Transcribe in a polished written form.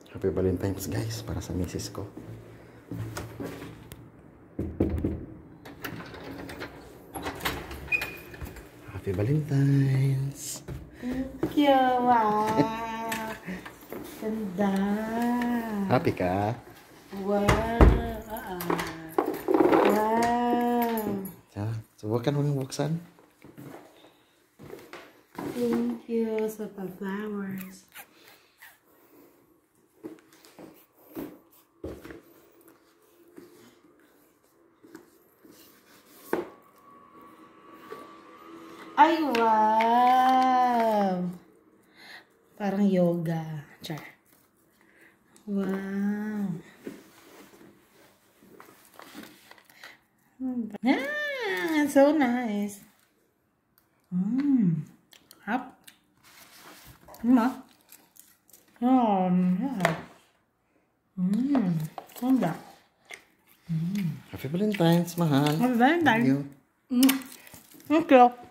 Happy Valentines guys, para sa misis ko. Happy Valentines. Thank you. Wow. Ganda. Happy ka? Wow. Wow. Subukan mo yung buksan. Thank you sa flowers. Ay, wow! Parang yoga. Char. Wow. Ah, so nice. Hap. Ma. Yeah. Ganda. Happy Valentines, mahal. Happy Valentine. Thank you. Thank you.